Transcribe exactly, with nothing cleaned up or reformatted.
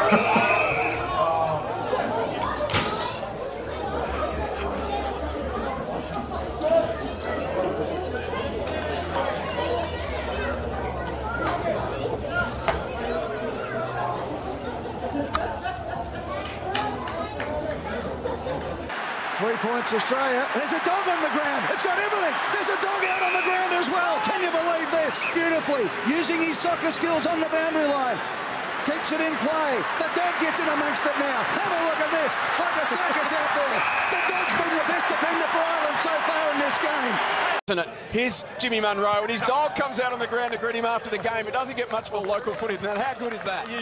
Three points Australia. There's a dog on the ground. It's got everything. There's a dog out on the ground as well. Can you believe this? Beautifully. Using his soccer skills on the boundary line. Keeps it in play. The dog gets in amongst it now. Have a look at this. It's like a circus out there. The dog's been the best defender for Ireland so far in this game. Isn't it? Here's Jimmy Munro, and his dog comes out on the ground to greet him after the game. It doesn't get much more local footy than that. How good is that?